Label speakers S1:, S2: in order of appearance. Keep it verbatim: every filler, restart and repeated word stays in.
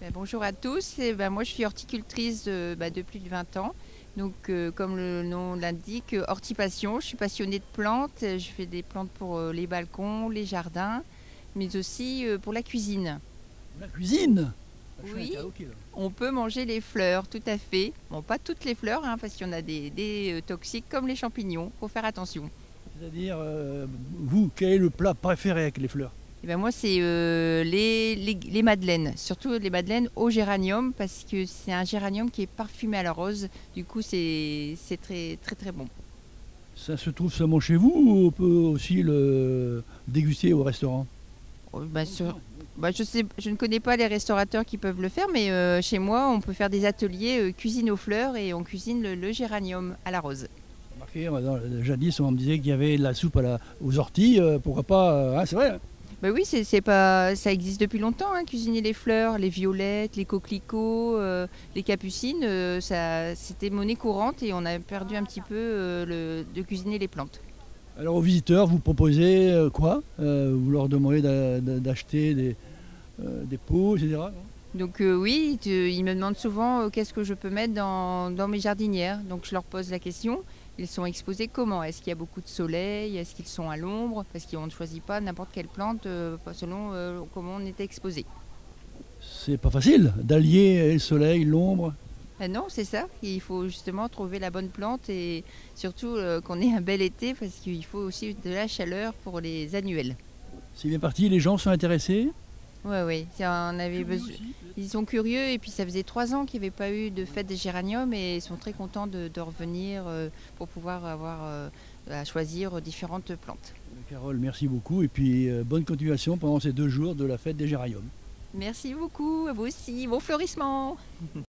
S1: Ben, bonjour à tous. Et ben, moi, je suis horticultrice de, ben, depuis plus de vingt ans. Donc, euh, comme le nom l'indique, euh, hortipassion. Je suis passionnée de plantes. Je fais des plantes pour euh, les balcons, les jardins, mais aussi euh, pour la cuisine.
S2: La cuisine. Je suis
S1: Oui,
S2: interloqué, là.
S1: on peut manger les fleurs, tout à fait. Bon, pas toutes les fleurs, hein, parce qu'il y en a des, des, euh, toxiques comme les champignons. Faut faire attention.
S2: C'est-à-dire, euh, vous, quel est le plat préféré avec les fleurs?
S1: Et ben moi, c'est euh, les, les, les madeleines, surtout les madeleines au géranium, parce que c'est un géranium qui est parfumé à la rose. Du coup, c'est c'est très, très, très bon.
S2: Ça se trouve seulement chez vous ou on peut aussi le déguster au restaurant?
S1: Oh, bah, sur- bah, je sais, je ne connais pas les restaurateurs qui peuvent le faire, mais euh, chez moi, on peut faire des ateliers euh, cuisine aux fleurs et on cuisine le, le géranium à la rose.
S2: Remarquez, moi, dans- jadis, on me disait qu'il y avait de la soupe à la- aux orties, euh, pourquoi pas, euh, hein, c'est vrai, hein.
S1: Bah oui, c'est c'est pas, ça existe depuis longtemps, hein, cuisiner les fleurs, les violettes, les coquelicots, euh, les capucines, euh, ça, c'était monnaie courante et on a perdu un petit peu euh, le, de cuisiner les plantes.
S2: Alors aux visiteurs, vous proposez euh, quoi? Euh, Vous leur demandez d'a- d'a- d'acheter des, euh, des pots, et cetera, non?
S1: Donc euh, oui, tu- ils me demandent souvent euh, qu'est-ce que je peux mettre dans, dans mes jardinières. Donc je leur pose la question. Ils sont exposés comment? Est-ce qu'il y a beaucoup de soleil? Est-ce qu'ils sont à l'ombre? Parce qu'on ne choisit pas n'importe quelle plante euh, selon euh, comment on est exposé.
S2: C'est pas facile d'allier le soleil, l'ombre.
S1: Ah non, c'est ça. Il faut justement trouver la bonne plante et surtout euh, qu'on ait un bel été parce qu'il faut aussi de la chaleur pour les annuels.
S2: C'est bien parti, les gens sont intéressés.
S1: Oui, oui, on avait
S2: Curieux
S1: besoin.
S2: aussi, peut-être.
S1: Ils sont curieux et puis ça faisait trois ans qu'il n'y avait pas eu de fête des géraniums et ils sont très contents de, de revenir euh, pour pouvoir avoir euh, à choisir différentes plantes.
S2: Carole, merci beaucoup et puis euh, bonne continuation pendant ces deux jours de la fête des géraniums.
S1: Merci beaucoup, à vous aussi, bon fleurissement!